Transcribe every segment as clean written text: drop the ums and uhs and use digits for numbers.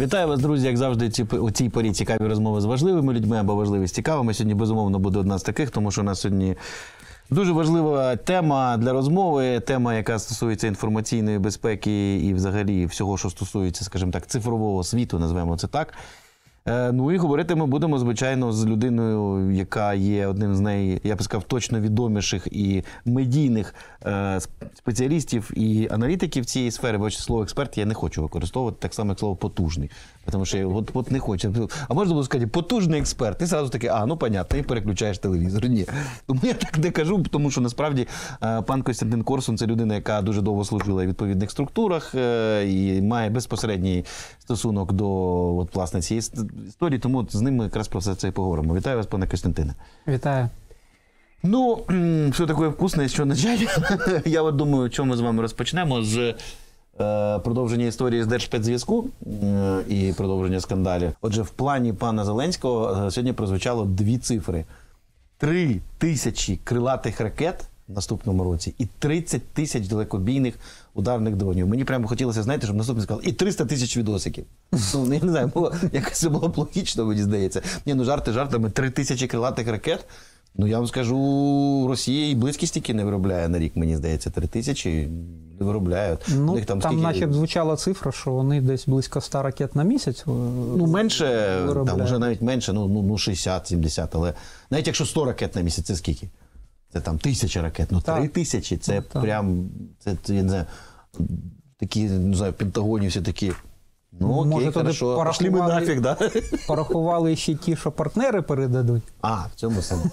Вітаю вас, друзі, як завжди, у цій порі цікаві розмови з важливими людьми або важливі з цікавими. Сьогодні, безумовно, буде одна з таких, тому що у нас сьогодні дуже важлива тема для розмови, тема, яка стосується інформаційної безпеки і взагалі всього, що стосується, скажімо так, цифрового світу, назвемо це так. Ну і говорити ми будемо, звичайно, з людиною, яка є одним з я б сказав, точно відоміших і медійних спеціалістів і аналітиків цієї сфери. Бо слово «експерт» я не хочу використовувати, так само, як слово «потужний». Тому що от не хочу. А можна було сказати «потужний експерт». І одразу таки, ну, понятно, і переключаєш телевізор. Ні. Тому я так не кажу, тому що, насправді, пан Костянтин Корсун – це людина, яка дуже довго служила в відповідних структурах і має безпосередній стосунок до, от, власне, цієї історії, тому з ним ми якраз про все це і поговоримо. Вітаю вас, пане Костянтине. Вітаю. Ну, що таке вкусне, що начать? Я от думаю, що ми з вами розпочнемо з продовження історії з Держспецзв'язку і продовження скандалів. Отже, в плані пана Зеленського сьогодні прозвучало дві цифри. 3 тисячі крилатих ракет в наступному році і 30 тисяч далекобійних ударних дронів. Мені прямо хотілося, знаєте, щоб наступний сказав, і 300 тисяч відосиків. Ну, я не знаю, якось це було б логічно, мені здається. Ні, ну жарти жартами, 3 тисячі крилатих ракет. Ну, я вам скажу, Росія і близькі стільки не виробляє на рік, мені здається, 3 тисячі не виробляють. Ну, там наче звучала цифра, що вони десь близько 100 ракет на місяць Ну, менше, виробляють. Там вже навіть менше, ну 60-70, але навіть якщо 100 ракет на місяць, це скільки? Це там 1000 ракет, ну 3 тисячі, це прям, це, я не знаю, такі, не знаю, Пентагоні всі такі, ну окей, може, хорошо, пошли ми нафіг, да? Порахували ще ті, що партнери передадуть. В цьому саме.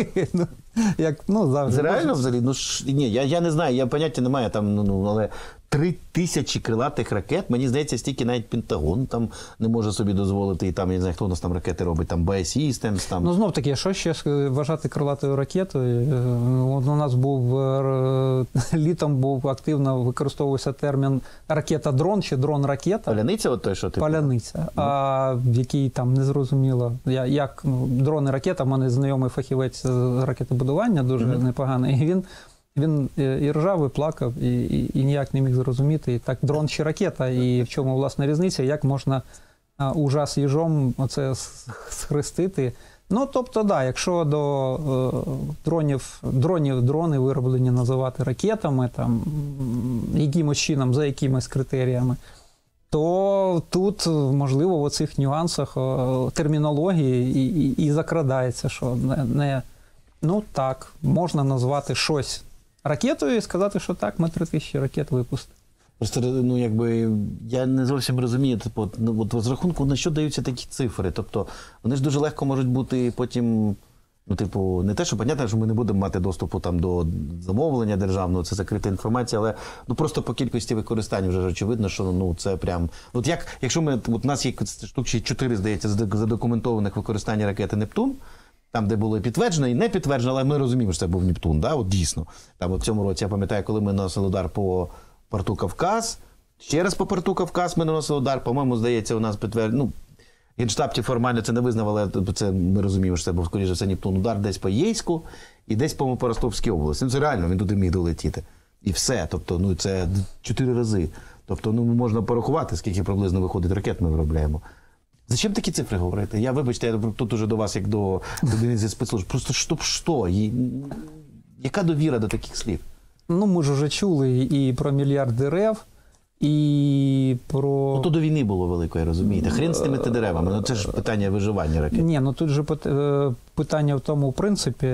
Завжди. Це реально взагалі? Ну, ні, я не знаю, я поняття не маю, там, але 3 тисячі крилатих ракет, мені здається, стільки навіть Пентагон там не може собі дозволити, і там, я не знаю, хто у нас там ракети робить, там BAE Systems, там. Ну, знов таки, що ще вважати крилатою ракетою? У нас літом активно використовувався термін ракета-дрон чи дрон-ракета. Паляниця от той, що ти? Паляниця, який там незрозуміло, як дрон-ракета, в мене знайомий фахівець з ракетобудування, дуже непоганий, і він і ржав, і плакав, і ніяк не міг зрозуміти, і так дрон чи ракета, і в чому, власне, різниця, як можна ужас їжом оце схрестити. Ну, тобто, да, якщо до дрони вироблені називати ракетами, там, якимось чином, за якимись критеріями, то тут, можливо, в оцих нюансах термінології і закрадається, що ну так, можна назвати щось ракетою і сказати, що так, ми 3000 ракет випустили. Просто, ну, якби, я не зовсім розумію, от з рахунку, на що даються такі цифри? Тобто, вони ж дуже легко можуть бути потім, ну, не те, що, понятно, що ми не будемо мати доступу там до замовлення державного, це закрита інформація, але, ну, просто по кількості використання вже очевидно, що, ну, це прям, от якщо у нас є штук 4, здається, задокументованих використання ракети «Нептун», там, де було підтверджено і не підтверджено, але ми розуміємо, що це був Нептун, да? От дійсно. Там в цьому році, я пам'ятаю, коли ми наносили удар по порту Кавказ, ще раз по порту Кавказ ми наносили удар, по-моєму, здається, у нас підтверджено, ну, Генштаб формально це не визнав, але це ми розуміємо, що це був, скоріше все, Нептун, удар десь по Єйську і десь, по-моєму, по Ростовській області. Ну, це реально, він туди міг долетіти. І все, тобто, ну, це 4 рази. Тобто, ну, можна порахувати, скільки приблизно виходить ракет ми виробляємо. Зачем такі цифри говорити? Вибачте, я тут уже до вас, як до людини зі спецслужб. Просто що? Яка довіра до таких слів? Ну, ми ж вже чули і про мільярд дерев, і про... Ну, то до війни було велико, розумієте. Хрен з тими деревами. Ну, це ж питання виживання ракет. Ні, ну тут же питання в тому, в принципі,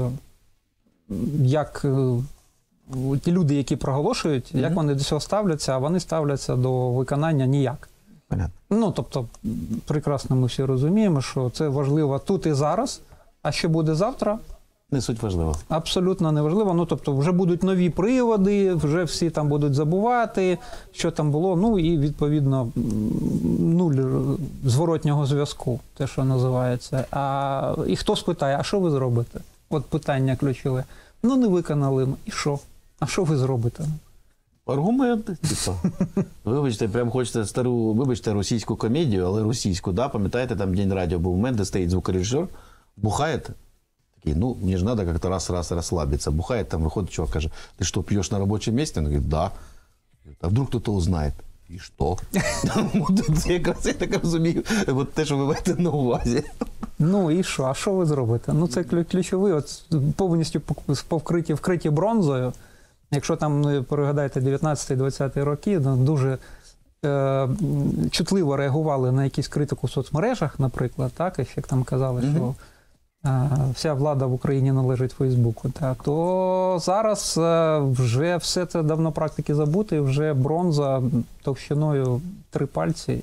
як ті люди, які проголошують, як вони до цього ставляться, а вони ставляться до виконання ніяк. Понятно. Ну, тобто, прекрасно ми всі розуміємо, що це важливо тут і зараз, а що буде завтра? Не суть важливо. Абсолютно не важливо. Ну, тобто, вже будуть нові приводи, вже всі там будуть забувати, що там було, ну, і, відповідно, нуль зворотнього зв'язку, те, що називається. І хто спитає, а що ви зробите? От питання ключове. Ну, не виконали ми. І що? А що ви зробите? Аргументи, Вибачте, прям хочете вибачте, російську комедію, але російську, да? Пам'ятаєте, там День радіо був момент, де стоїть звукорежисер, бухає, такий, ну, мне же надо как-то раз расслабиться. Бухает, там выходит чувак, каже, ты что, пьешь на рабочем месте? Он говорит, да. А вдруг кто-то узнает? І що? Це якраз, я так розумію, от те, що ви маєте на увазі. Ну і що? А що ви зробите? Ну це ключовий, от повністю вкриті бронзою. Якщо там, ну, пригадаєте, 19-20 роки, ну, дуже чутливо реагували на якусь критику в соцмережах, наприклад, так, як там казали, що вся влада в Україні належить Фейсбуку, так, то зараз вже все це давно практики забути, вже бронза товщиною 3 пальці.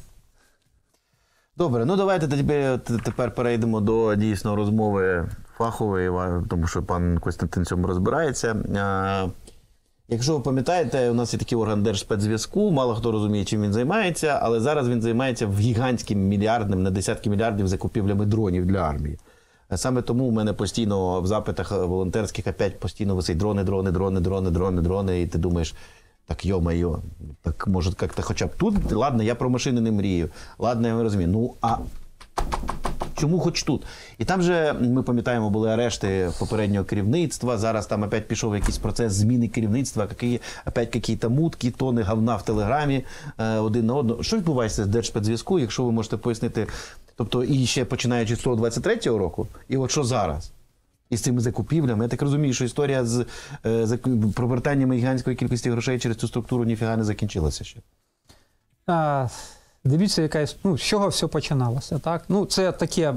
Добре, ну давайте тепер перейдемо до дійсно розмови фахової, тому що пан Костянтин в цьому розбирається. Якщо ви пам'ятаєте, у нас є такий орган Держспецзв'язку, мало хто розуміє, чим він займається, але зараз він займається гігантським мільярдним, на десятки мільярдів закупівлями дронів для армії. Саме тому у мене постійно в запитах волонтерських опять постійно висить дрони, і ти думаєш, так йо-майо, так може як-то хоча б тут, ладно, я про машини не мрію, ладно, я не розумію, ну а чому хоч тут? І там же, ми пам'ятаємо, були арешти попереднього керівництва, зараз там опять пішов якийсь процес зміни керівництва, опять якісь мутки, тони говна в Телеграмі один на одного. Що відбувається з Держспецзв'язку, якщо ви можете пояснити, тобто і ще починаючи з 23-го року, і от що зараз? І з цими закупівлями. Я так розумію, що історія з провертанням гігантської кількості грошей через цю структуру ніфіга не закінчилася ще. Дивіться, з чого все починалося. Так? Ну, це таке,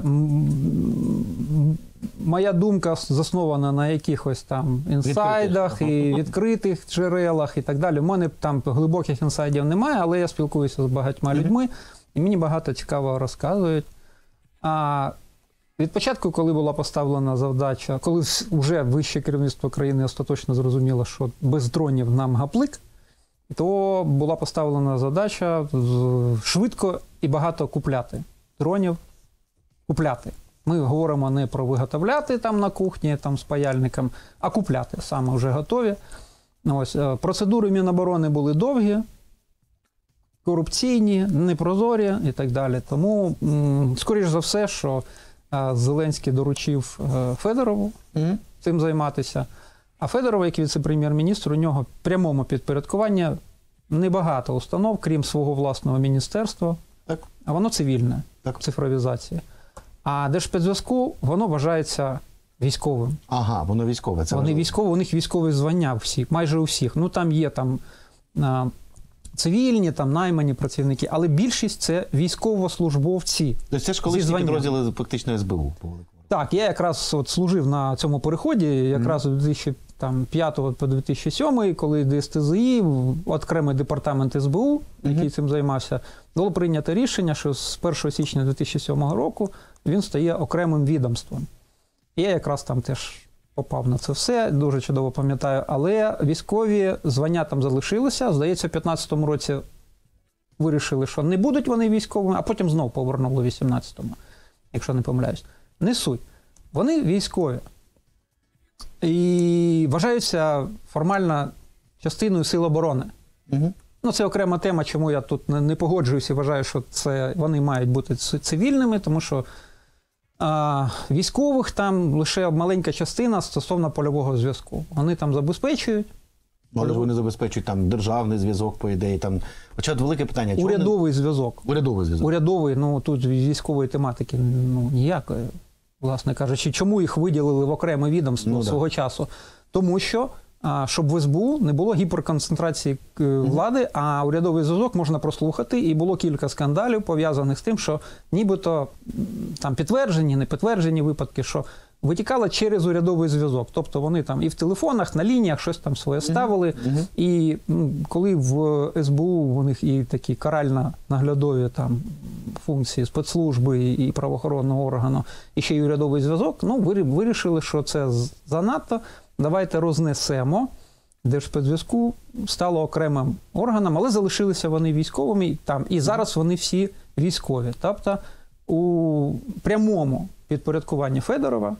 моя думка заснована на якихось там інсайдах і відкритих джерелах і так далі. У мене там глибоких інсайдів немає, але я спілкуюся з багатьма людьми, і мені багато цікавого розказують. Від початку, коли була поставлена завдача, коли вже вище керівництво країни остаточно зрозуміло, що без дронів нам гаплик, то була поставлена задача швидко і багато купляти. Дронів купляти. Ми говоримо не про виготовляти там на кухні там, з паяльником, а купляти саме вже готові. Ось, процедури Міноборони були довгі, корупційні, непрозорі і так далі. Тому, скоріш за все, що Зеленський доручив Федорову цим займатися. А Федоров, як віце-прем'єр-міністр, у нього прямому підпорядкування небагато установ, крім свого власного міністерства. Так. А воно цивільне, так. Цифровізація. А Держспецзв'язку, воно вважається військовим. Ага, воно військове. Це вони військові, у них військові звання всі, майже у всіх. Ну, там є там цивільні, там наймані працівники, але більшість це військовослужбовці. Тобто це ж колишні підрозділи фактично СБУ. Так, я якраз от служив на цьому переході, якраз у 2005 по 2007, коли ДСТЗІ, окремий департамент СБУ, який цим займався, було прийнято рішення, що з 1 січня 2007 року він стає окремим відомством. І я якраз там теж попав на це все, дуже чудово пам'ятаю, але військові звання там залишилися, здається, в 2015 році вирішили, що не будуть вони військовими, а потім знову повернули в 2018-му, якщо не помиляюсь. Не суть. Вони військові. І вважаються формально частиною Сил оборони. Ну, це окрема тема, чому я тут не погоджуюся і вважаю, що вони мають бути цивільними, тому що військових там лише маленька частина стосовно польового зв'язку. Вони там забезпечують. Але ж вони забезпечують там державний зв'язок, по ідеї. Там... Хоча велике питання. Урядовий зв'язок. Урядовий зв'язок. Урядовий, ну тут військової тематики ніякої, власне кажучи. Чому їх виділили в окреме відомство свого часу? Тому що, щоб в СБУ не було гіперконцентрації влади, а урядовий зв'язок можна прослухати. І було кілька скандалів, пов'язаних з тим, що нібито там підтверджені, не підтверджені випадки, що витікало через урядовий зв'язок. Тобто вони там і в телефонах, на лініях щось там своє ставили. І коли в СБУ у них і такі карально-наглядові там функції спецслужби і правоохоронного органу, і ще й урядовий зв'язок, ну, вирішили, що це занадто. Давайте рознесемо. Держспецзв'язку стало окремим органом, але залишилися вони військовими там. І зараз вони всі військові. Тобто у прямому підпорядкуванні Федорова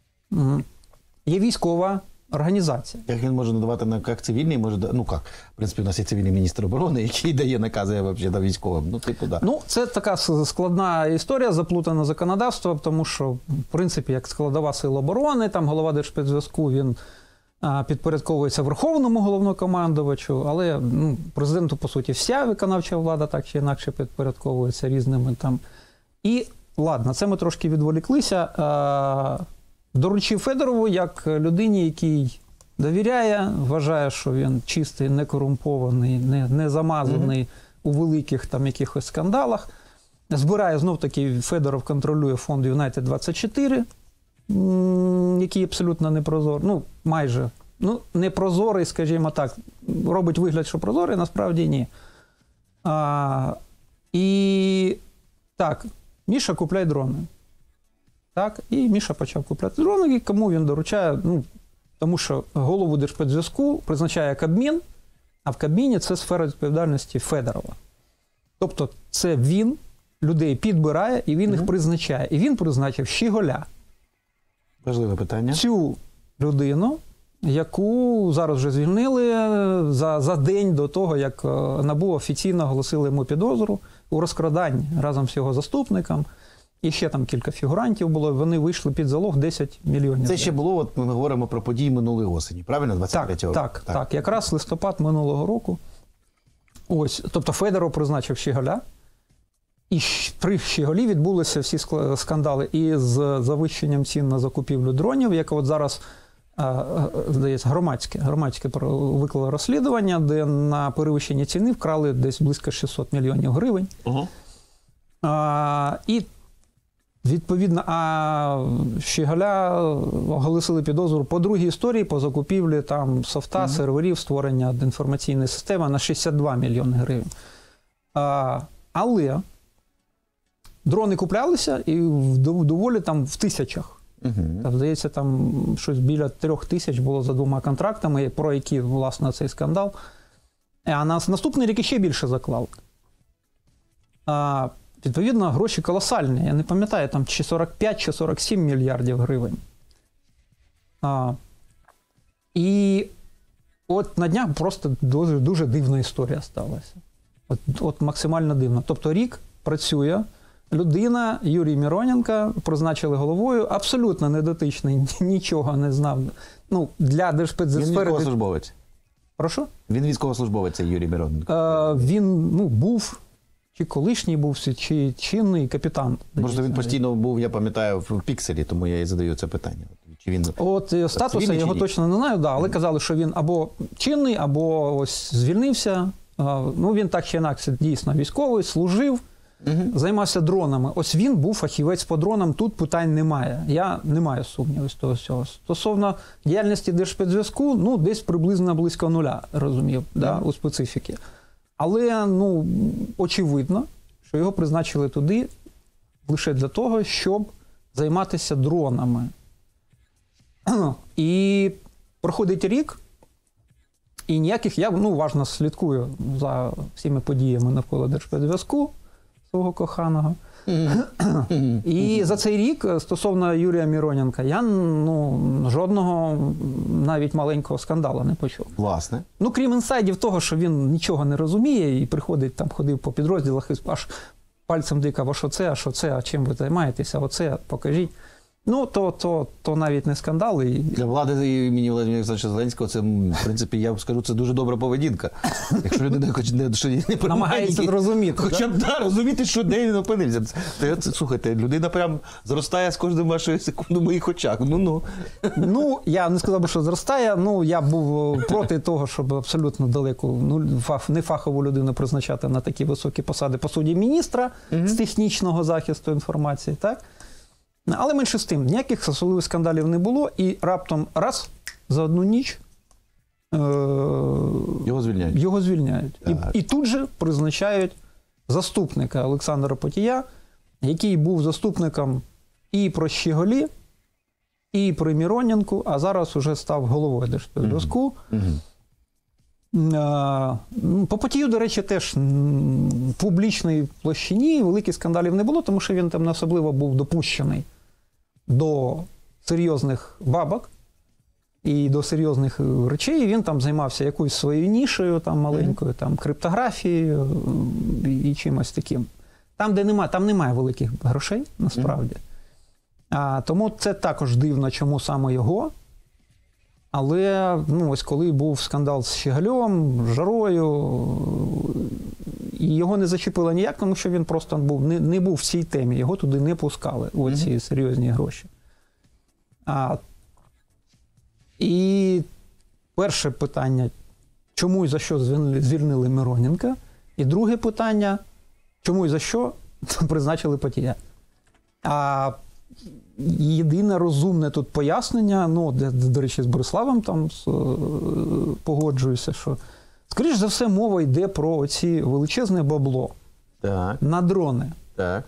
є військова організація. Як він може надавати як цивільний, може, ну як, в принципі, у нас є цивільний міністр оборони, який дає накази взагалі військовим. Ну, типу, да. Ну, це така складна історія, заплутане законодавство, тому що, в принципі, як складова Сил оборони, там голова Держспецзв'язку, він підпорядковується Верховному головнокомандувачу, але президенту, по суті, вся виконавча влада так чи інакше підпорядковується різними там. І, ладно, це ми трошки відволіклися. Доручив Федорову як людині, який довіряє, вважає, що він чистий, не корумпований, не замазаний у великих там якихось скандалах. Збирає, знов-таки, Федоров контролює фонд Юнайтед-24, який абсолютно непрозорий, майже, непрозорий, скажімо так, робить вигляд, що прозорий, насправді ні. І так, Міша, купляй дрони. Так, і Міша почав купляти дрони, і кому він доручає, тому що голову Держспецзв'язку призначає Кабмін, а в Кабміні це сфера відповідальності Федорова. Тобто це він людей підбирає і він їх призначає. І він призначив Щіголя. Важливе питання. Цю людину, яку зараз вже звільнили за день до того, як НАБУ офіційно оголосили йому підозру у розкраданні разом з його заступником. І ще там кілька фігурантів було, вони вийшли під залог 10 мільйонів. Це ще було, от ми говоримо про події минулої осені, правильно? 23-го року? Так. Якраз листопад минулого року. Ось, тобто Федоров призначив Щіголя. І при Щіголі відбулися всі скандали і з завищенням цін на закупівлю дронів, яке от зараз, здається, громадське виклало розслідування, де на перевищення ціни вкрали десь близько 600 мільйонів гривень. І відповідно, Щіголя оголосили підозру по другій історії, по закупівлі там софта, серверів, створення інформаційної системи на 62 мільйони гривень. Але дрони куплялися і доволі там в тисячах. Там, здається, там щось біля 3000 було за 2 контрактами, про які, власне, цей скандал. А на наступний рік ще більше заклали. Відповідно, гроші колосальні. Я не пам'ятаю, там чи 45, чи 47 мільярдів гривень. І от на днях просто дуже, дуже дивна історія сталася. От максимально дивно. Тобто рік працює людина, Юрій Міроненко, призначили головою, абсолютно недотичний, нічого не знав. Для Держспецзв'язку. Він військовослужбовець. Прошу? Він військовослужбовець, цей Юрій Міроненко. Він був, чи колишній був, чи чинний капітан. Просто він постійно був, я пам'ятаю, в Пікселі, тому я і задаю це питання. Чи він статусу його точно не знаю, але казали, що він або чинний, або ось звільнився. Він так чи інакше дійсно військовий, служив, займався дронами. Ось він був фахівець по дронам, тут питань немає. Я не маю сумнівів з того всього. Стосовно діяльності Держспецзв'язку, десь приблизно близько нуля, розумів, у специфіки. Але, очевидно, що його призначили туди лише для того, щоб займатися дронами. І проходить рік, і ніяких, я уважно слідкую за всіми подіями навколо Держспецзв'язку, свого коханого. І за цей рік, стосовно Юрія Міроненка, я жодного навіть маленького скандалу не почув. Власне. Крім інсайдів того, що він нічого не розуміє і приходить, там ходив по підрозділах і аж пальцем тикав, а що це, а чим ви займаєтеся, оце, покажіть. То навіть не скандали. Для влади імені Володимира Олександровича Зеленського це, в принципі, я скажу, це дуже добра поведінка. Якщо людина намагається зрозуміти. Хоча б розуміти, що де він опинився. Слухайте, людина прям зростає з кожною вашою секундою в моїх очах. Я не сказав би, що зростає. Я був проти того, щоб абсолютно далеку, нефахову людину призначати на такі високі посади по суді міністра з технічного захисту інформації, так? Але менше з тим, ніяких особливих скандалів не було, і раптом раз, за одну ніч його звільняють. І тут же призначають заступника Олександра Потія, який був заступником і про Щіголі, і при Міроненку, а зараз уже став головою Держспецзв'язку. По Потію, до речі, теж в публічній площині великих скандалів не було, тому що він там не особливо був допущений до серйозних бабок і до серйозних речей. Він там займався якоюсь своєю нішею там маленькою, там криптографією і чимось таким. Там немає великих грошей, насправді. Тому це також дивно, чому саме його. Але ну, ось коли був скандал з Щеглем, Жарою, і його не зачепило ніяк, тому що він просто не був в цій темі, його туди не пускали, у ці серйозні гроші. І перше питання, чому і за що звільнили Мироненка? І друге питання, чому і за що призначили Патія? А єдине розумне тут пояснення, ну, до речі, з Бориславом там погоджуюся, що, скоріш за все, мова йде про оці величезне бабло на дрони. Так.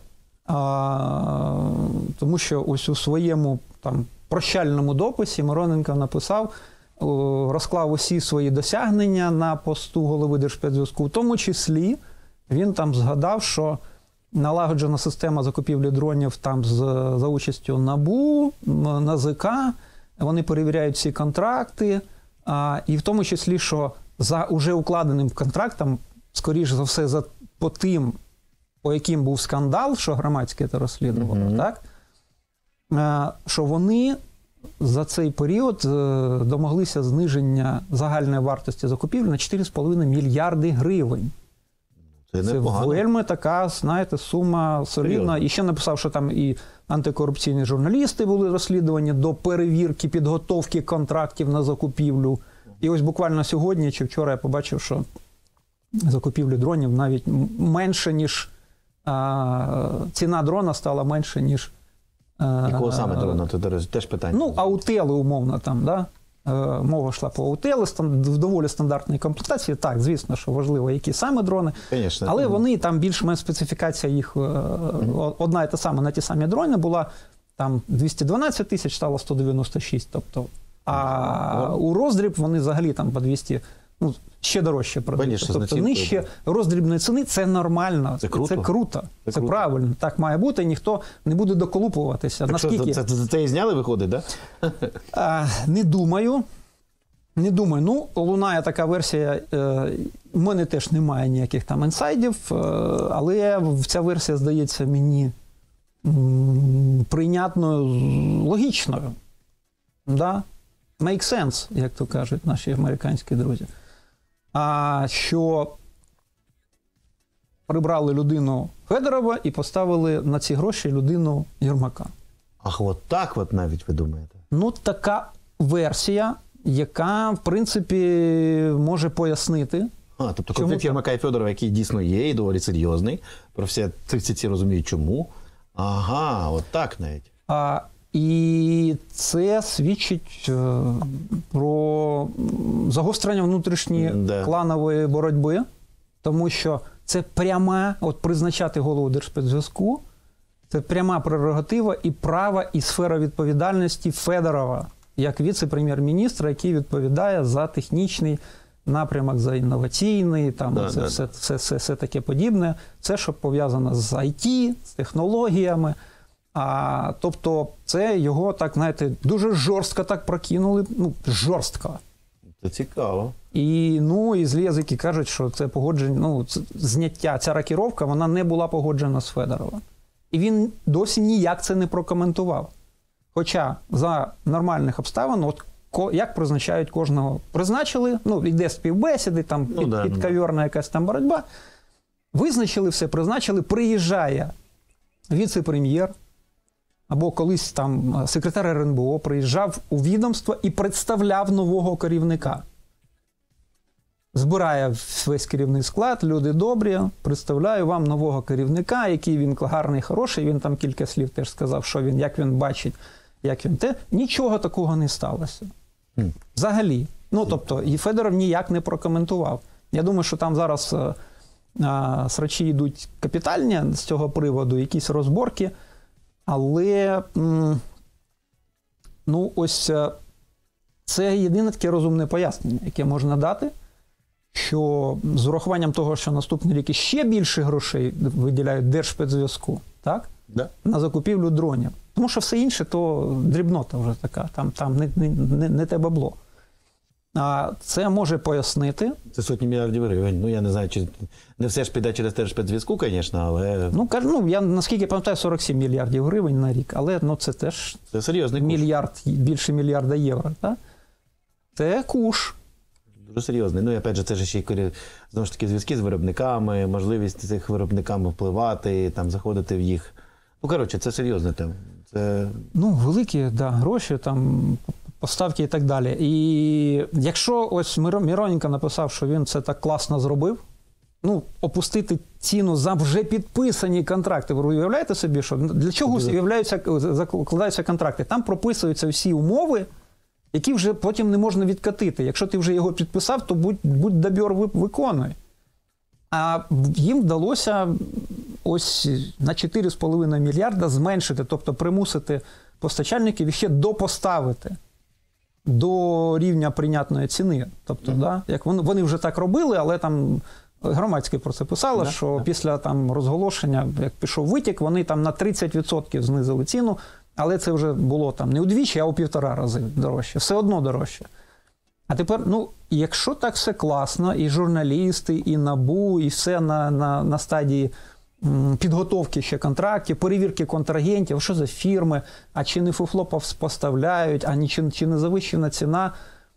Тому що ось у своєму там прощальному дописі Мироненко написав, розклав усі свої досягнення на посту голови Держспецзв'язку. В тому числі він там згадав, що налагоджена система закупівлі дронів там за участю НАБУ, НАЗК, вони перевіряють всі контракти, і в тому числі, що за уже укладеним контрактом, скоріш за все, по тим, по яким був скандал, що громадське це розслідувало, так? Що вони за цей період домоглися зниження загальної вартості закупівлі на 4,5 мільярди гривень. Це вельми така, знаєте, сума солідна. І ще написав, що там і антикорупційні журналісти були розслідувані до перевірки, підготовки контрактів на закупівлю. І ось буквально сьогодні чи вчора я побачив, що закупівлі дронів навіть менше, ніж ціна дрона стала менше, ніж... Якого саме дрона? Це теж питання. Ну, аутели, умовно, там, да? Мова йшла по аутели, в доволі стандартній комплектації. Так, звісно, що важливо, які саме дрони. Конечно. Але вони, там більш-менш специфікація їх, одна і та сама, на ті самі дрони була, там 212 тисяч, стало 196, тобто. А у роздріб вони взагалі там по 200, ну, ще дорожче продають. Тобто нижче роздрібної ціни – це нормально, це круто, це правильно, так має бути, ніхто не буде доколупуватися. Так наскільки... Це і зняли, виходить, так? Да? Не думаю. Ну, лунає така версія, в мене теж немає ніяких там інсайдів, але ця версія здається мені прийнятною, логічною. Да? Make sense, як то кажуть наші американські друзі. Що прибрали людину Федорова і поставили на ці гроші людину Єрмака. Ах, от так от навіть ви думаєте? Ну, така версія, яка, в принципі, може пояснити. Тобто конфлікт Єрмака і Федорова, який дійсно є і доволі серйозний, про всі ці розуміють чому. Ага, от так навіть. І це свідчить про загострення внутрішньої кланової боротьби, тому що це пряма, от призначати голову Держспецзв'язку, це пряма прерогатива і права, і сфера відповідальності Федорова, як віце-прем'єр-міністра, який відповідає за технічний напрямок, за інноваційний, там все таке подібне, все, що пов'язано з IT, з технологіями. Тобто це його, так, знаєте, дуже жорстко так прокинули, ну, жорстко. Це цікаво. І злі язики кажуть, що це погодження, ну, зняття, ця рокіровка, вона не була погоджена з Федорова. І він досі ніяк це не прокоментував. Хоча за нормальних обставин, от як призначають кожного, призначили, ну, йде співбесіди, там підковірна якась там боротьба, визначили все, призначили, приїжджає віце-прем'єр, або колись там секретар РНБО приїжджав у відомство і представляв нового керівника. Збирає весь керівний склад, люди добрі, представляю вам нового керівника, який він гарний, хороший, він там кілька слів теж сказав, що він, як він бачить, як він те. Нічого такого не сталося. Взагалі. Ну, тобто, і Федоров ніяк не прокоментував. Я думаю, що там зараз срачі йдуть капітальні з цього приводу, якісь розборки. Але, ну, ось це єдине таке розумне пояснення, яке можна дати, що з урахуванням того, що наступний рік іще більше грошей виділяють Держспецзв'язку, так? Да. На закупівлю дронів. Тому що все інше, то дрібнота вже така, там не те бабло. Це може пояснити. Це сотні мільярдів гривень. Ну, я не знаю, чи не все ж піде через Держспецзв'язку, звісно, але... Ну, я наскільки пам'ятаю, 47 мільярдів гривень на рік, але це теж це серйозний мільярд, більше мільярда євро. Так? це куш. Дуже серйозний. Ну, і опять же, це ж ще й знову ж таки зв'язки з виробниками, можливість цих виробникам впливати, там, заходити в їх. Ну, коротше, це серйозна тема. Це... Ну, великі, да, гроші, там, поставки і так далі. І якщо ось Мироненко написав, що він це так класно зробив, ну, опустити ціну за вже підписані контракти. Ви уявляєте собі, що для чого закладаються контракти? Там прописуються всі умови, які вже потім не можна відкатити. Якщо ти вже його підписав, то будь добір, виконуй. А їм вдалося ось на 4,5 мільярда зменшити, тобто примусити постачальників ще допоставити до рівня прийнятної ціни. Тобто, да, як вони вже так робили, але там громадське про це писало, що після там розголошення, як пішов витік, вони там на 30% знизили ціну, але це вже було там не удвічі, а у 1,5 рази дорожче. Все одно дорожче. А тепер, ну, якщо так все класно, і журналісти, і НАБУ, і все на стадії підготовки ще контрактів, перевірки контрагентів, що за фірми, а чи не фуфло поставляють, а чи не завищена ціна.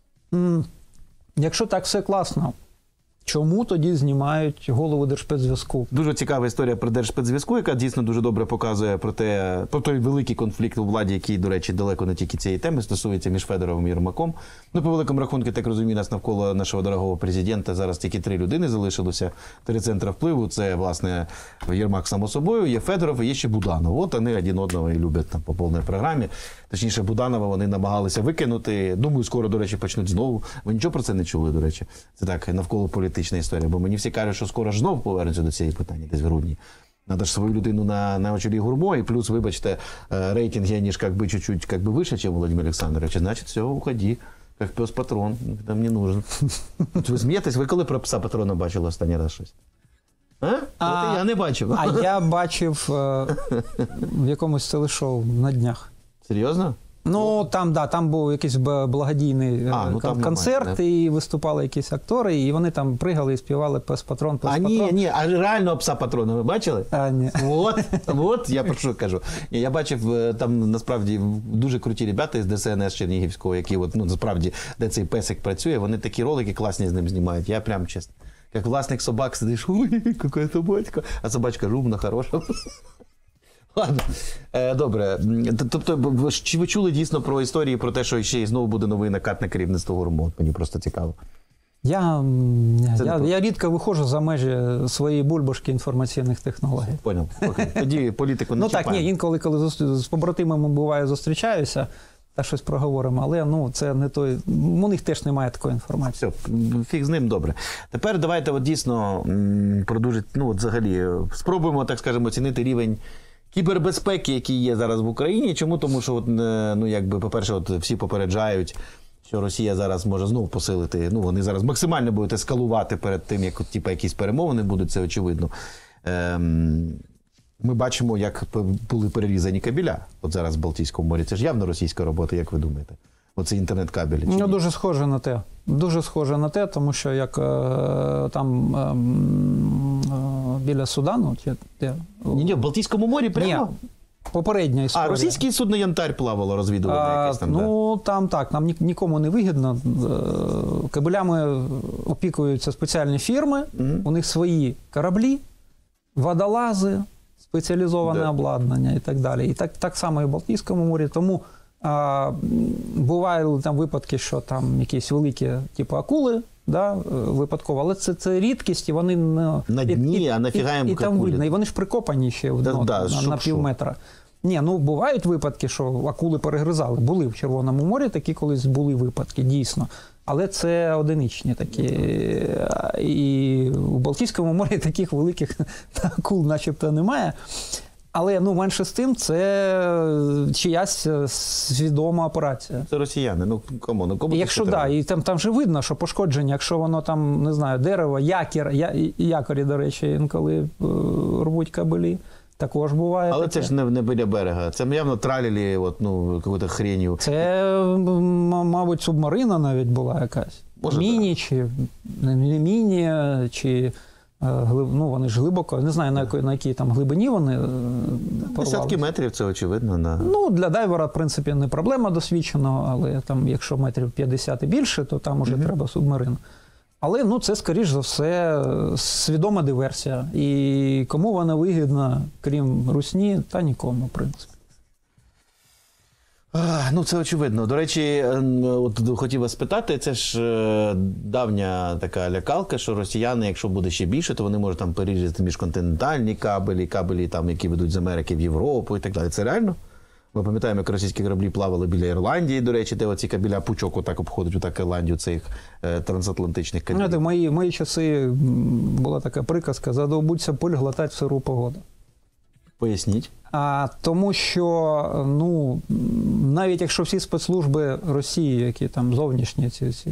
Якщо так все класно, чому тоді знімають голову Держспецзв'язку? Дуже цікава історія про Держспецзв'язку, яка дійсно дуже добре показує про той великий конфлікт у владі, який, до речі, далеко не тільки цієї теми стосується між Федоровим і Єрмаком. Ну, по великому рахунку, так розумію, нас навколо нашого дорогого президента зараз тільки 3 людини залишилося. 3 центри впливу. Це, власне, Єрмак, само собою, є Федоров і є ще Буданов. От вони один одного і люблять там по повній програмі. Точніше, Буданова вони намагалися викинути. Думаю, скоро, до речі, почнуть знову. Ви нічого про це не чули, до речі? Це так, навколо політична історія. Бо мені всі кажуть, що скоро ж знову повернуться до цієї питання, десь в грудні. Надо ж свою людину на очолі ГУРМО, і плюс, вибачте, рейтинги, они ж как бы чуть-чуть как бы выше, чем Владимир Александрович. Значит, все, уходи, как пес-патрон, там не нужен. Ви смієтесь? Ви коли про пса-патрона бачили останній раз щось? От я не бачив. А я бачив в якомусь телешоу на днях. Серйозно? Ну, там був якийсь благодійний концерт, і виступали якісь актори, і вони там пригали і співали «Пес-патрон», «Пес-патрон». Ні, а реально пса-патрона ви бачили? Ні. От, я про що кажу. Я бачив, там, насправді, дуже круті ребята з ДСНС Чернігівського, які, от, ну, насправді, де цей песик працює, вони такі ролики класні з ним знімають. Я прям, чесно, як власник собак сидиш, ой, яка собачка, а собачка жумна, хороша. Ладно, добре. Тобто, чи ви чули дійсно про історії про те, що ще й знову буде новий накат на керівництво ГУРМО? Мені просто цікаво. Я рідко виходжу за межі своєї бульбашки інформаційних технологій. Поняв. Окей. Тоді політику не чіпаємо. Ну так, інколи, коли з побратимами буває зустрічаюся, та щось проговоримо, але ну, це не той, у них теж немає такої інформації. Все, фіг з ним, добре. Тепер давайте от дійсно продовжити, ну от взагалі, спробуємо, так скажемо, оцінити рівень кібербезпеки, який є зараз в Україні. Чому? Тому що, от, ну, якби, по-перше, от всі попереджають, що Росія зараз може знову посилити, ну, вони зараз максимально будуть ескалувати перед тим, як типу, якісь перемовини будуть, це очевидно. Ми бачимо, як були перерізані кабеля, от зараз в Балтійському морі. Це ж явно російська робота, як ви думаєте? Оце інтернет-кабелі. Ну, дуже схоже на те. Дуже схоже на те, тому що як там біля Судану... Ні, в Балтійському морі прямо? Ні, попередня історія. А, російське судно «Янтарь» плавало, розвідуване якесь там, ну, там так, нам нікому не вигідно. Кабелями опікуються спеціальні фірми, у них свої кораблі, водолази, спеціалізоване обладнання і так далі. І так само і в Балтійському морі. Тому бувають там випадки, що там якісь великі, типу акули, да, випадково, але це рідкість, і вони на дні, а нафіга їм і там видно, і вони ж прикопані ще в дно, на півметра. Ні, ну бувають випадки, що акули перегризали. Були в Червоному морі, такі колись були випадки, дійсно. Але це одиничні такі. І у Балтійському морі таких великих акул начебто немає. Але, ну, менше з тим, це чиясь свідома операція. Це росіяни, ну, кому якщо, да, і там же видно, що пошкодження, якщо воно там, не знаю, дерево, якорі, до речі, інколи рвуть кабелі, також буває. Але таке. це ж не біля берега, це явно тралілі, от, ну, якусь хренью. Це, мабуть, субмарина навіть була якась. Може, міні, чи не міні, чи Ну, вони ж глибоко, не знаю, на якій там глибині вони порвали. Десятки метрів, це очевидно. Да. Ну, для дайвера, в принципі, не проблема досвідченого, але там, якщо метрів 50 і більше, то там уже треба субмарин. Але, ну, це, скоріш за все, свідома диверсія. І кому вона вигідна, крім русні, та нікому, в принципі. Ну, це очевидно. До речі, от хотів вас спитати, це ж давня така лякалка, що росіяни, якщо буде ще більше, то вони можуть там перерізати міжконтинентальні кабелі, там, які ведуть з Америки в Європу і так далі. Це реально? Ми пам'ятаємо, як російські кораблі плавали біля Ірландії, до речі, де оці кабеля пучок отак обходить отак Ірландію цих трансатлантичних кабелів. Знаєте, в мої часи була така приказка: задовбуться пиль глотать в сиру погоду. Поясніть. Тому що, ну, навіть якщо всі спецслужби Росії, які там зовнішні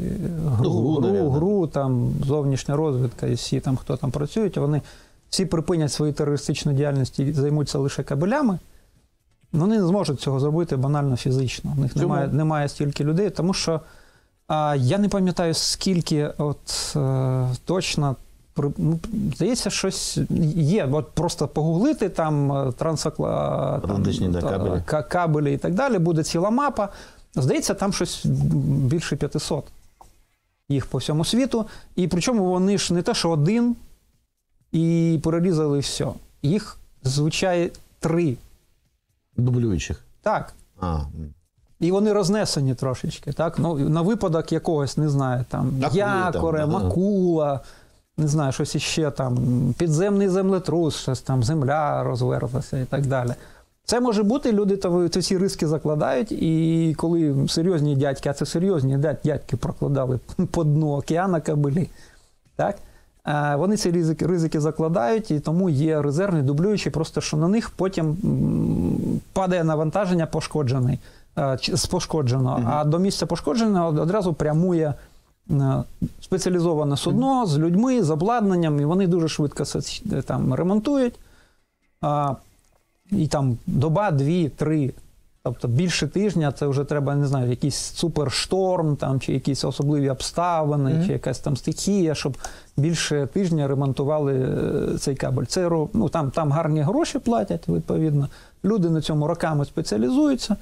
ГРУ, там зовнішня розвідка і всі там, хто там працюють, вони всі припинять свою терористичну діяльність і займуться лише кабелями, вони не зможуть цього зробити банально фізично. У них немає стільки людей, тому що я не пам'ятаю, скільки точно. Здається, щось є. От просто погуглити там трансатлантичні кабелі і так далі, буде ціла мапа. Здається, там щось більше 500 їх по всьому світу. І причому вони ж не те, що один, і перерізали все. Їх, звичайно, 3. Дублюючих? Так. І вони рознесені трошечки. Так? Ну, на випадок якогось, не знаю, там, якоря, макула, не знаю, щось іще там, підземний землетрус, щось там, земля розверлася і так далі. Це може бути, люди ці всі риски закладають, і коли серйозні дядьки, а це серйозні дядьки прокладали по дну океана кабелі, так? Вони ці ризики закладають, і тому є резервні, дублюючі, просто що на них потім падає навантаження з пошкодженого, а до місця пошкодженого одразу прямує спеціалізоване судно з людьми, з обладнанням, і вони дуже швидко там ремонтують. І там доба, 2, 3, тобто більше тижня, це вже треба, не знаю, якийсь супершторм, там, чи якісь особливі обставини, чи якась там стихія, щоб більше тижня ремонтували цей кабель. Це, ну, там гарні гроші платять, відповідно. Люди на цьому роками спеціалізуються.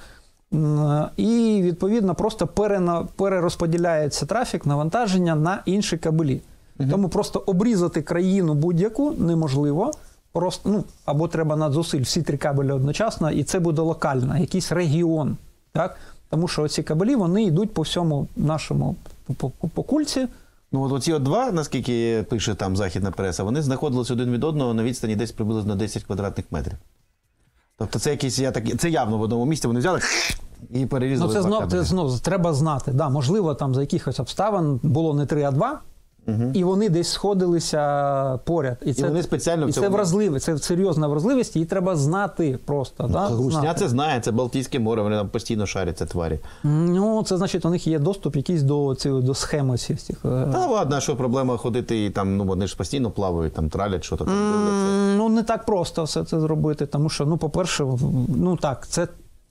І, відповідно, просто перерозподіляється трафік, навантаження на інші кабелі. Тому просто обрізати країну будь-яку неможливо. Просто, ну, або треба надзусиль всі 3 кабелі одночасно, і це буде локально, якийсь регіон. Так? Тому що ці кабелі, вони йдуть по всьому нашому, по кульці. Ну, от оці 2, наскільки пише там західна преса, вони знаходились один від одного на відстані десь приблизно 10 квадратних метрів. Тобто це якісь, це явно в одному місці вони взяли і перерізали. Ну, це знов треба знати. Да, можливо, там за якихось обставин було не 3, а 2, і вони десь сходилися поряд. І вони спеціально і це вразливе, це серйозна вразливість, її треба знати просто. Да? Русня це знає, це Балтійське море, вони там постійно шаряться, тварі. Ну, це значить, у них є доступ якийсь до схеми цих. Та ладно, що проблема ходити, і там, ну, вони ж постійно плавають, там тралять, що-то там дивляться. Ну, не так просто все це зробити, тому що, ну, по-перше, ну, так, це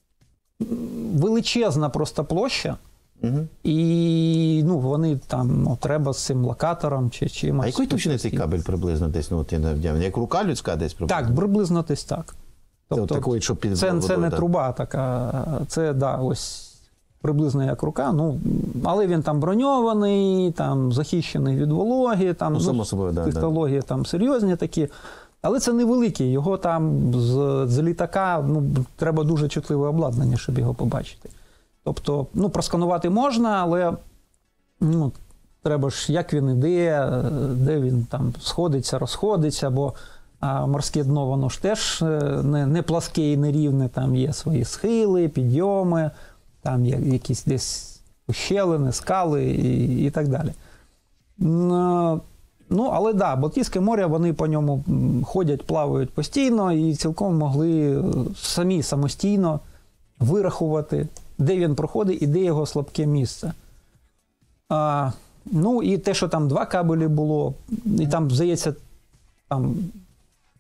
величезна просто площа, і, ну, вони там, ну, треба з цим локатором чи чимось. А якої товщини цей кабель приблизно десь, ну, от я не вдягну, як рука людська десь приблизно? Так, приблизно десь так. Тобто, такої, що під це не труба така, це, да, ось приблизно як рука, ну, але він там броньований, там захищений від вологи, там, ну, само собою, технології там серйозні такі. Але це невеликий, його там з літака, ну, треба дуже чутливе обладнання, щоб його побачити. Тобто, ну, просканувати можна, але, ну, треба ж, як він іде, де він там сходиться, розходиться, бо морське дно, воно ж теж не пласке і не рівне, там є свої схили, підйоми, там є якісь десь ущелини, скали і так далі. Ну, але да, Балтійське море, вони по ньому ходять, плавають постійно і цілком могли самостійно вирахувати, де він проходить і де його слабке місце. Ну, і те, що там 2 кабелі було, і там, здається, там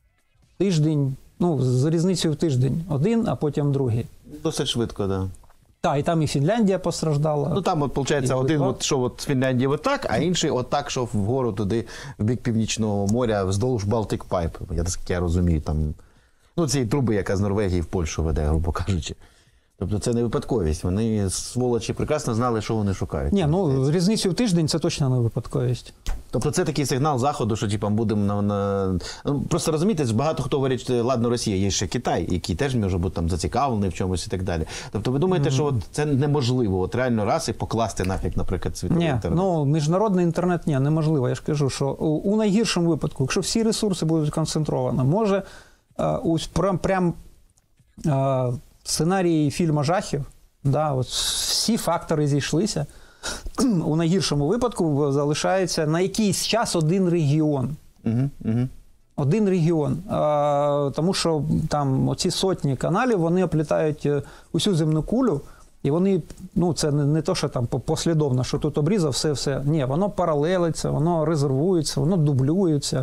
тиждень, ну, з різницею в тиждень один, а потім другий. Досить швидко, так. Да. Так, і там і Фінляндія постраждала. Ну там, от, виходить, один, от, що от з Фінляндії отак, а інший отак, що вгору туди, в бік Північного моря, вздовж Baltic Pipe. Наскільки я розумію, там, ну, цієї труби, яка з Норвегії в Польщу веде, грубо кажучи. Тобто це не випадковість. Вони, сволочі, прекрасно знали, що вони шукають. Ні, ну, різницю в тиждень – це точно не випадковість. Тобто це такий сигнал Заходу, що типу, будемо Ну, просто розумієте, багато хто говорить, що ладно, Росія, є ще Китай, який теж може бути там зацікавлений в чомусь і так далі. Тобто ви думаєте, що от це неможливо, от реально раз і покласти нафіг, наприклад, світовий інтернет? Ну, міжнародний інтернет, неможливо. Я ж кажу, що у найгіршому випадку, якщо всі ресурси будуть концентровані, може прям сценарії фільму жахів, да, от всі фактори зійшлися, у найгіршому випадку залишається на якийсь час один регіон. Один регіон. Тому що там оці сотні каналів, вони оплітають усю земну кулю, і вони, ну, це не то, що там послідовно, що тут обрізав все. Ні, воно паралелиться, воно резервується, воно дублюється.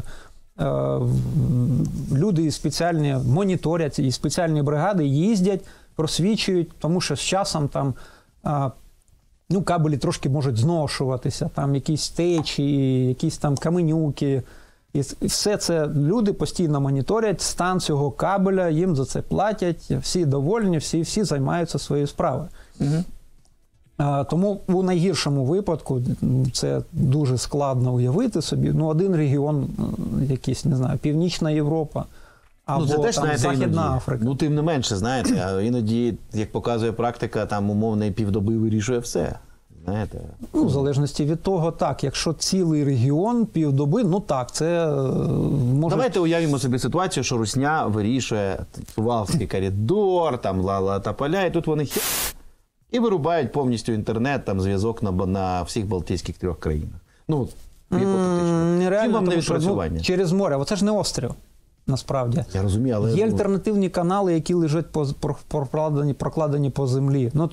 Люди спеціальні моніторять, і спеціальні бригади їздять, просвічують, тому що з часом там ну, кабелі трошки можуть зношуватися, там якісь течії, якісь там каменюки. І все це люди постійно моніторять стан цього кабеля, їм за це платять, всі довольні, всі займаються своєю справою. Тому у найгіршому випадку це дуже складно уявити собі. Ну, один регіон, якийсь, не знаю, Північна Європа, або це теж, там, знаєте, Західна іноді. Африка. Ну, тим не менше, знаєте, а іноді, як показує практика, там умовної півдоби вирішує все. Знаєте. Ну, в залежності від того, так, якщо цілий регіон, півдоби, ну так, це може... Давайте уявимо собі ситуацію, що Русня вирішує Сувалський коридор, там ла-ла та поля, і тут вони і вирубають повністю інтернет, там зв'язок на всіх Балтійських 3 країнах. Ну, гіпотетично. Нереально, Чим вам не тому що, відпрацювання? через море, оце ж не острів, насправді. Я розумію, але... Є альтернативні канали, які лежать прокладені по землі. Ну,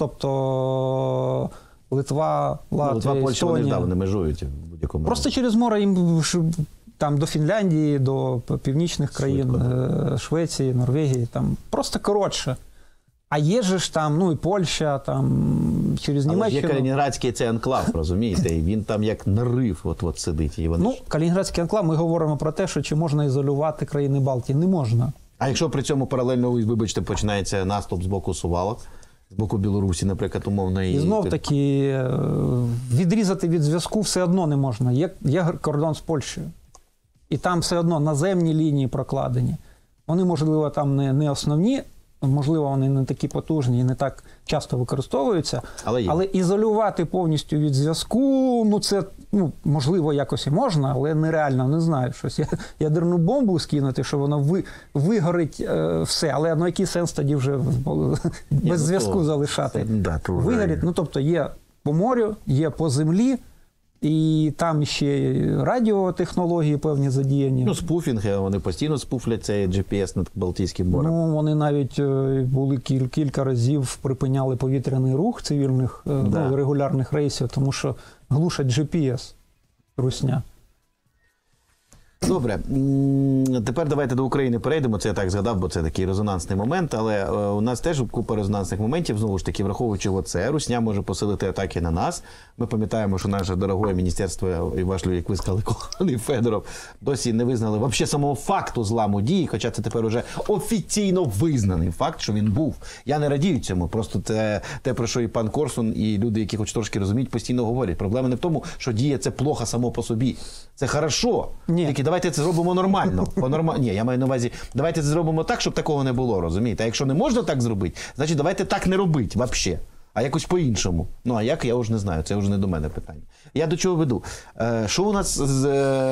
тобто Литва, Латвія, Литва, Польща, вони Естонія. ж не межують в будь-якому. Просто через море їм там до Фінляндії, до північних країн, Швеції, Норвегії, там просто коротше. А є же ж там, ну і Польща, там через Німеччину. Але є Калінінградський цей анклав, розумієте, і він там як нарив от сидить. І вони Ну, Калінінградський анклав, ми говоримо про те, що чи можна ізолювати країни Балтії. Не можна. А якщо при цьому паралельно, вибачте, починається наступ з боку Сувалок, з боку Білорусі, наприклад, умовно. І знов-таки відрізати від зв'язку все одно не можна. Є кордон з Польщею. І там все одно наземні лінії прокладені. Вони, можливо, там не основні, можливо, вони не такі потужні і не так часто використовуються. Але ізолювати повністю від зв'язку, ну це, ну, можливо, якось і можна, але нереально, не знаю. Щось ядерну бомбу скинути, що воно вигорить все. Але ну, який сенс тоді вже без зв'язку залишати? Вигорить, ну тобто є по морю, є по землі, і там ще радіотехнології певні задіяні. Ну, спуфінг, вони постійно спуфлять цей GPS над Балтійським морем. Ну, вони навіть були кілька разів припиняли повітряний рух цивільних ну, регулярних рейсів, тому що глушать GPS Русня. Добре. Тепер давайте до України перейдемо. Це я так згадав, бо це такий резонансний момент. Але у нас теж купа резонансних моментів. Знову ж таки, враховуючи оце, Русня може посилити атаки на нас. Ми пам'ятаємо, що наше дорогое міністерство, і ваш, як ви сказали, коханий Федоров, досі не визнали взагалі самого факту зламу дій, хоча це тепер уже офіційно визнаний факт, що він був. Я не радію цьому. Просто це те, про що і пан Корсун, і люди, які хоч трошки розуміють, постійно говорять. Проблема не в тому, що дія це плохо само по собі. Це хорошо. Тільки давайте це зробимо нормально. Ні, я маю на увазі, давайте це зробимо так, щоб такого не було, розумієте? А якщо не можна так зробити, значить давайте так не робити взагалі. А якось по-іншому. Ну, а як, я вже не знаю. Це вже не до мене питання. Я до чого веду? Що у нас з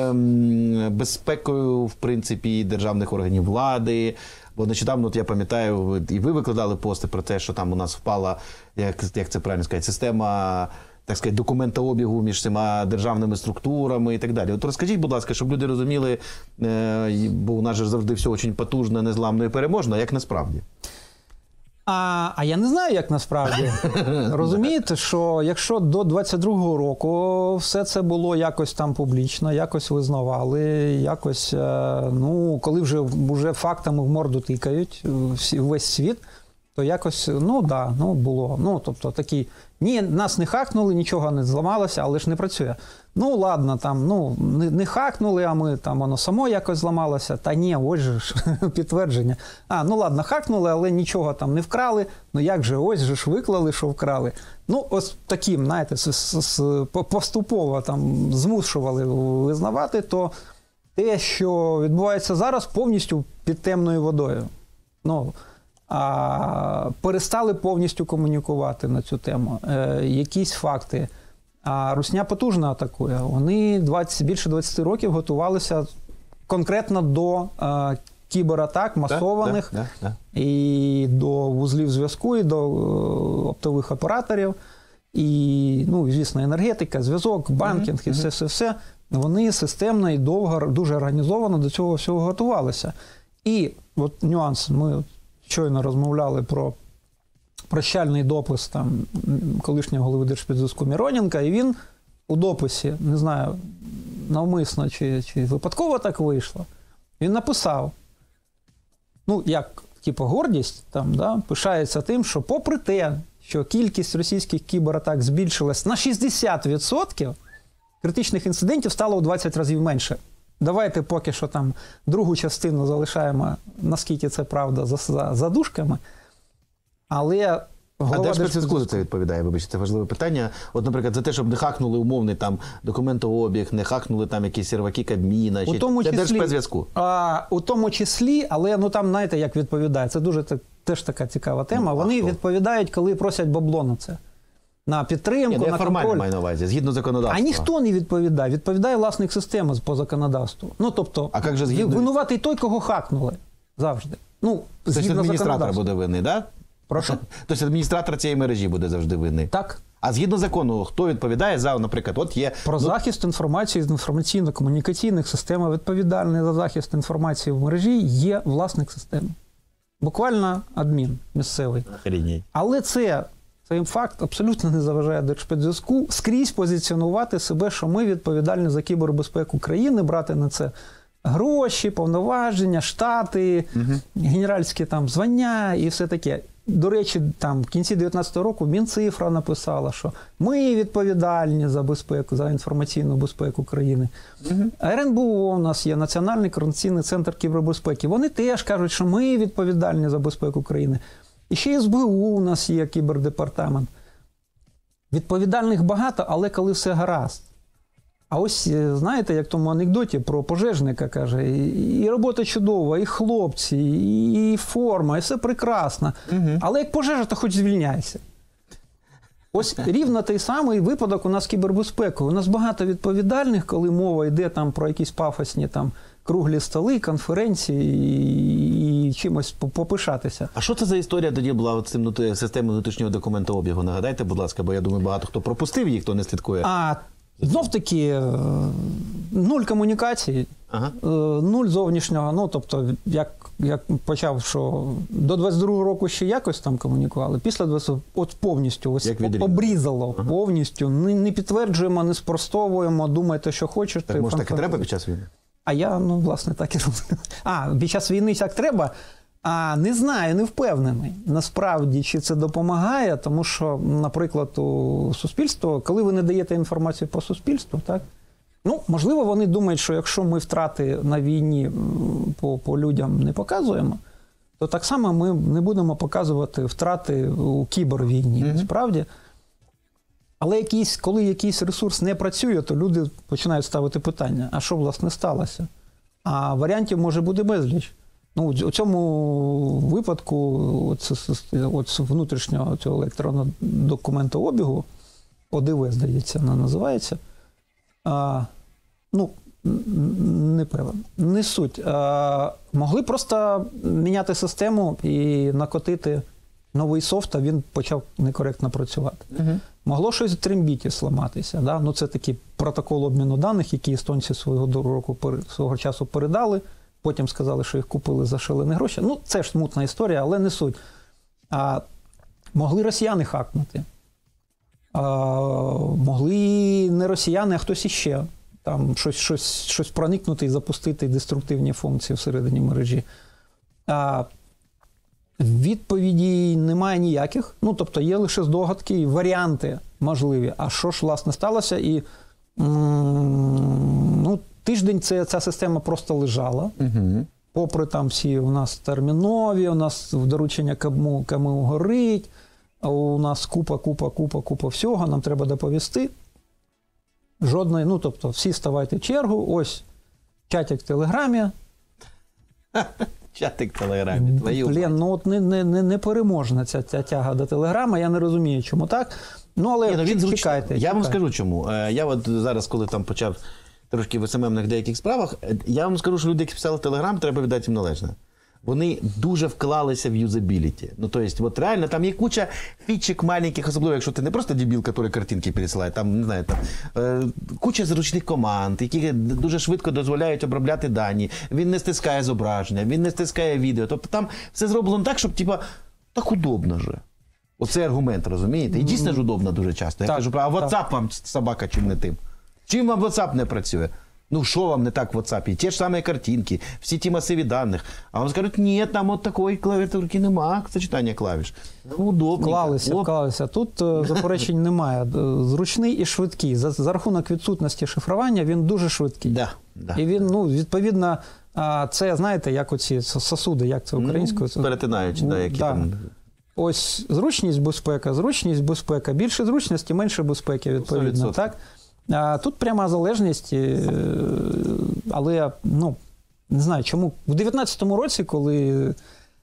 безпекою, в принципі, державних органів влади? Бо нещодавно, от я пам'ятаю, і ви викладали пости про те, що там у нас впала, як це правильно сказати, система, так сказати, документообігу між всіма державними структурами і так далі. От розкажіть, будь ласка, щоб люди розуміли, бо у нас же завжди все дуже потужно, незламно і переможно, а як насправді? А я не знаю, як насправді. Розумієте, що якщо до 22-го року все це було якось там публічно, якось визнавали, якось, ну, коли вже фактами в морду тикають весь світ, то якось, було. Тобто такі, ні, нас не хакнули, нічого не зламалося, але ж не працює. Ну, ладно, не хакнули, а ми там воно само якось зламалося. Та ні, ось же ж підтвердження. Ладно, хакнули, але нічого там не вкрали. Ну як же, ось же ж виклали, що вкрали. Ну, ось таким, знаєте, поступово там змушували визнавати, то те, що відбувається зараз, повністю під темною водою. Перестали повністю комунікувати на цю тему. Якісь факти. А русня потужно атакує. Вони більше 20 років готувалися конкретно до кібератак масованих, і до вузлів зв'язку, і до оптових операторів, і, звісно, енергетика, зв'язок, банкінг і все. Вони системно і довго, дуже організовано до цього всього готувалися. І от нюанс, ми щойно розмовляли про прощальний допис там колишнього голови Держспецзв'язку Мироненка, і він у дописі, не знаю, навмисно чи випадково так вийшло, він написав, гордість, пишається тим, що попри те, що кількість російських кібератак збільшилась на 60%, критичних інцидентів стало у 20 разів менше. Давайте поки що там другу частину залишаємо, наскільки це правда, за дужками. Але а Держспецзв'язку за це відповідає, вибачте, це важливе питання. От, наприклад, за те, щоб не хакнули умовний там документообіг, не хакнули там якісь серваки Кабміна, чи це Держспецзв'язку? У тому числі, але там, знаєте, як відповідає. Це дуже теж така цікава тема. Вони відповідають, коли просять бабло на це. На підтримку, на контроль. Формально маю на увазі, згідно законодавства. А ніхто не відповідає. Відповідає власник системи по законодавству. Винуватий той, кого хакнули. Завжди. Тобто адміністратор буде винний, так? Прошу? Тобто адміністратор цієї мережі буде завжди винний? Так. А згідно закону, хто відповідає за, наприклад, Про захист інформації з інформаційно-комунікаційних систем, відповідальний за захист інформації в мережі є власник системи. Буквально адмін місцевий. Але цей факт абсолютно не заважає Держспецзв'язку скрізь позиціонувати себе, що ми відповідальні за кібербезпеку країни, брати на це гроші, повноваження, штати, генеральські звання і все таке. До речі, в кінці 2019 року Мінцифра написала, що ми відповідальні за безпеку, за інформаційну безпеку країни. РНБО у нас є, Національний координаційний центр кібербезпеки. Вони теж кажуть, що ми відповідальні за безпеку країни. І ще СБУ у нас є, кібердепартамент. Відповідальних багато, але коли все гаразд. А ось, знаєте, як в тому анекдоті про пожежника, каже, і робота чудова, і хлопці, і форма, і все прекрасно. Але як пожежа, то хоч звільняйся. Ось рівно той самий випадок у нас з кібербезпекою. У нас багато відповідальних, коли мова йде про якісь пафосні круглі столи, конференції і чимось попишатися. А що це за історія тоді була з цим системою внутрішнього документообігу? Нагадайте, будь ласка, бо я думаю, багато хто пропустив їх, хто не слідкує. Знов-таки, нуль комунікації, нуль зовнішнього. Тобто, як почав, що до 22-го року ще якось там комунікували, після 22-го повністю обрізало, повністю. Не підтверджуємо, не спростовуємо, думайте, що хочете. Так, може, так і треба під час війни? А я, власне, так і роблю. Під час війни так треба? Не знаю, не впевнений. Насправді, чи це допомагає, тому що, наприклад, у суспільства, коли ви не даєте інформацію по суспільству, так? Можливо, вони думають, що якщо ми втрати на війні по людям не показуємо, то так само ми не будемо показувати втрати у кібервійні, справді. Але коли якийсь ресурс не працює, то люди починають ставити питання, а що, власне, сталося? А варіантів може бути безліч. У цьому випадку з внутрішнього цього електронного документообігу, ОДВ, здається, вона називається, не певен, не суть. Могли просто міняти систему і накотити новий софт, а він почав некоректно працювати. Могло щось в трембіті зламатися. Да? Це такий протокол обміну даних, який естонці свого часу передали. Потім сказали, що їх купили за шалені гроші. Це ж смутна історія, але не суть. Могли росіяни хакнути. Могли не росіяни, а хтось іще. Там щось проникнути і запустити деструктивні функції всередині мережі. Відповіді немає ніяких. Ну, тобто є лише здогадки і варіанти можливі. А що ж, власне, сталося? І ну, тиждень ця система просто лежала. Угу. Попри там всі у нас термінові, у нас доручення КМУ горить, а у нас купа всього, нам треба доповісти. Жодної, ну, тобто, всі ставайте в чергу, ось чатик в Телеграмі. Чатик в Телеграмі, твою. Блін, ну от непереможна ця тяга до Телеграма, я не розумію, чому так. Ну, але чекайте. Я вам скажу чому. Я от зараз, коли там почав трошки в СММних деяких справах, я вам скажу, що люди, які писали Телеграм, треба віддати їм належне. Вони дуже вклалися в юзабіліті. Ну, то есть, от реально, там є куча фічок маленьких, особливо, якщо ти не просто дебіл, який картинки пересилає, там, не знаю, там, куча зручних команд, які дуже швидко дозволяють обробляти дані. Він не стискає зображення, він не стискає відео. Тобто там все зроблено так, щоб, типа, так удобно же. Оцей аргумент, розумієте? І дійсно ж удобно дуже часто. Я кажу, а WhatsApp вам, собака, чим не тим? Чим вам WhatsApp не працює? Ну, що вам не так в WhatsApp? Ті ж самі картинки, всі ті масиви даних. А вам скажуть, ні, там от такої клавіатурки нема, сочетання клавіш. Ну, удобно. Вклалися. Тут заперечень немає. Зручний і швидкий. За рахунок відсутності шифрування він дуже швидкий. Да. І він, ну, відповідно, це, знаєте, як оці сосуди, як це українською? Перетинаючи, які там... Ось зручність, безпека. Більше зручності, менше безпеки, відповідно. 100%. Так? Тут пряма залежність, але, ну, не знаю, чому. В 19-му році, коли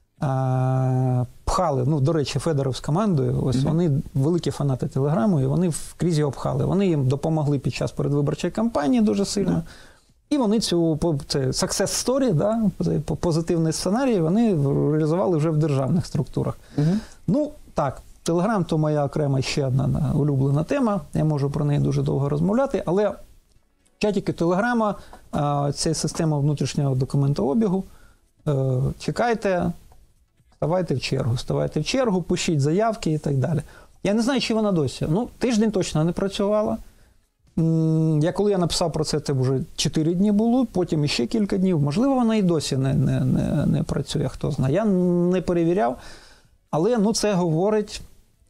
пхали, ну, до речі, Федоров з командою, ось вони великі фанати Телеграму, і вони вкрізь його пхали. Вони їм допомогли під час передвиборчої кампанії дуже сильно. І вони це success story, да, позитивний сценарій, вони реалізували вже в державних структурах. Ну, так. Телеграм – то моя окрема ще одна улюблена тема, я можу про неї дуже довго розмовляти, але чатики Телеграма, це система внутрішнього документообігу, чекайте, ставайте в чергу, пишіть заявки і так далі. Я не знаю, чи вона досі. Ну, тиждень точно не працювала. Коли я написав про це вже 4 дні було, потім іще кілька днів. Можливо, вона і досі не працює, хто знає. Я не перевіряв, але, ну, це говорить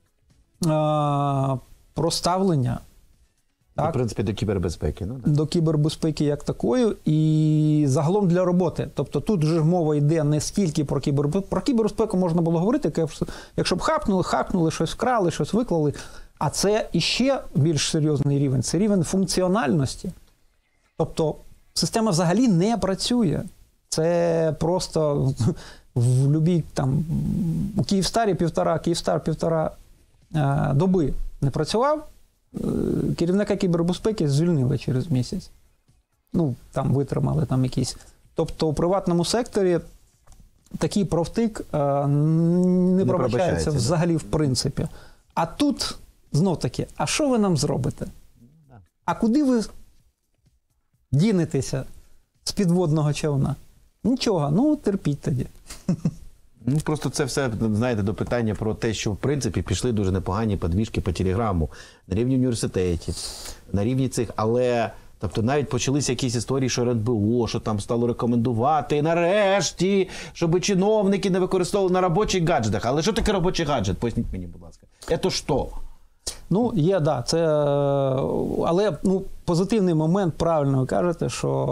про ставлення. Так? В принципі, до кібербезпеки. Ну, до кібербезпеки як такої і загалом для роботи. Тобто тут вже мова йде не стільки про кібербезпеку. Про кібербезпеку можна було говорити, якщо б хакнули, щось вкрали, щось виклали. А це іще більш серйозний рівень. Це рівень функціональності. Тобто система взагалі не працює. Це просто в любій там у Київстар півтора доби не працював, керівника кібербезпеки звільнили через місяць. Ну, там витримали там якісь. Тобто у приватному секторі такий профтик не пробачається взагалі в принципі. А тут знов-таки, а що ви нам зробите? А куди ви дінетеся з підводного човна? Нічого, ну терпіть тоді. Ну, просто це все, знаєте, до питання про те, що, в принципі, пішли дуже непогані подвіжки по Телеграму на рівні університетів, на рівні цих, але, тобто, навіть почалися якісь історії, що РНБО, що там стало рекомендувати, нарешті, щоб чиновники не використовували на робочих гаджетах. Але що таке робочий гаджет? Поясніть мені, будь ласка. Це що? Ну, є, да, це, але, ну, позитивний момент, правильно ви кажете,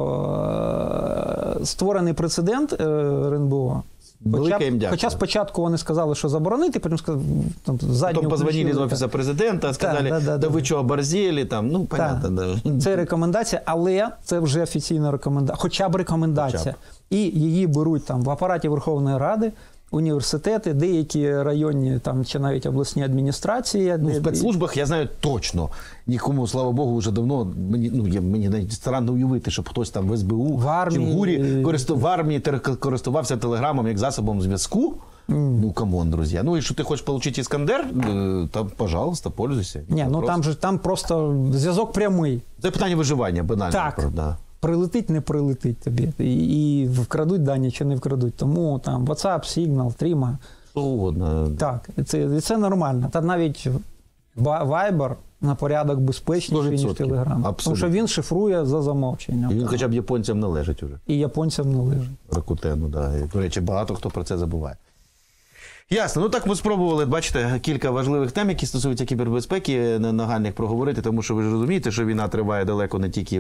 що створений прецедент РНБО. Хоча спочатку вони сказали, що заборонити, потім сказали, там, задню потім позвонили з Офісу Президента, сказали, да ви чого, борзели, там, ну, понятно. Да. Це рекомендація, але це вже офіційна рекомендація, хоча б рекомендація. І її беруть там в апараті Верховної Ради, університети, деякі районні там, чи навіть обласні адміністрації. Ну, в спецслужбах я знаю точно. Нікому, слава Богу, вже давно, мені навіть странно уявити, щоб хтось там в СБУ чи в ГУРі в армії користувався Телеграмом як засобом зв'язку. Ну, камон, друзі. Ну, якщо ти хочеш отримати Іскандер, то, пожалуйста, пользуйся. Ні, ну там просто зв'язок прямий. Це питання виживання, банально. Так. Правда. Прилетить, не прилетить тобі. І вкрадуть дані чи не вкрадуть. Тому там WhatsApp, Signal, Trima. Що угодно. Так, і це нормально. Та навіть Viber на порядок безпечніший, ніж Telegram. Тому що він шифрує за замовченням. І він хоча б японцям належить уже. І японцям належить. Ракутену, да. І, до речі, багато хто про це забуває. Ясно. Ну так ми спробували, бачите, кілька важливих тем, які стосуються кібербезпеки, нагальних проговорити, тому що ви ж розумієте, що війна триває далеко не тільки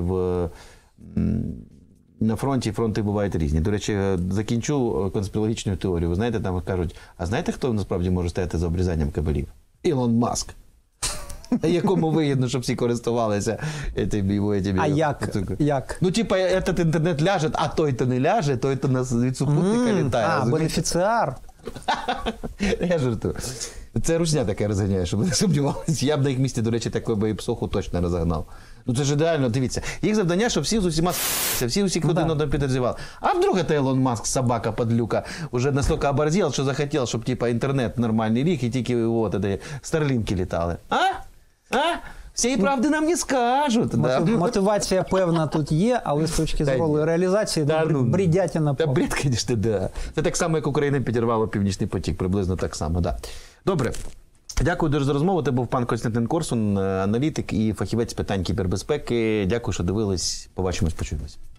на фронті, фронти бувають різні. До речі, закінчу конспірологічною теорією. Ви знаєте, там кажуть, а знаєте, хто насправді може стояти за обрізанням кабелів? Ілон Маск. Якому вигідно, щоб всі користувалися этими. А як? Ну, типа, этот інтернет ляже, а той-то не ляже, той-то нас від супутника літає. А, бенефіціар. Я жартую. Це русня таке розганяє, щоб ви не сумнівалися. Я б на їх місці, до речі, такої би і псоху точно розогнав. Ну це ж ідеально, дивіться. Їх завдання, щоб всі з усіма всі усіх один одного підозрівали. А вдруг это Ілон Маск, собака подлюка, уже настільки оборзел, що захотів, щоб типа інтернет нормальний рік і тільки от, старлінки літали. А? Всієї правди нам не скажуть. Мотивація певна тут є, але з точки зору реалізації бредятина. Та бред, звісно, да. Це так само, як Україна підірвала Північний потік, приблизно так само, да. Добре. Дякую дуже за розмову. Це був пан Костянтин Корсун, аналітик і фахівець з питань кібербезпеки. Дякую, що дивились. Побачимось, почуємось.